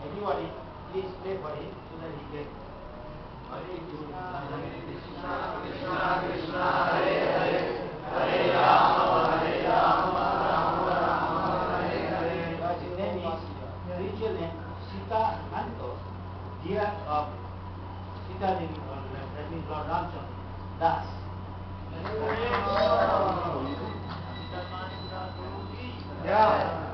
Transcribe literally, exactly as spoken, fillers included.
Everybody, please pray for him so that he can. Hare Krishna, Krishna Krishna, Hare Hare, Hare Rama, Hare Rama, Rama Rama, Hare Hare. His name is spiritual name Sita Nanto, dear of Sita Devi, that means Lord Ramchandra Das. Yeah.